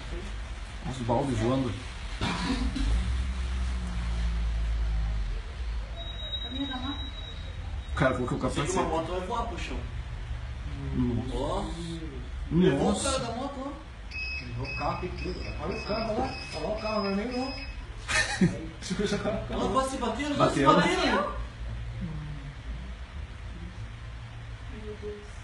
Os baldes voando. O cara colocou o capacete. Uma moto vai voar pro chão. Ó. Levou o cara da moto, ó. Levou o carro e tudo. Olha o carro lá. Olha lá o carro, não é nem não. Ela quase se bateu, Bateu. quase se bateu. Meu Deus.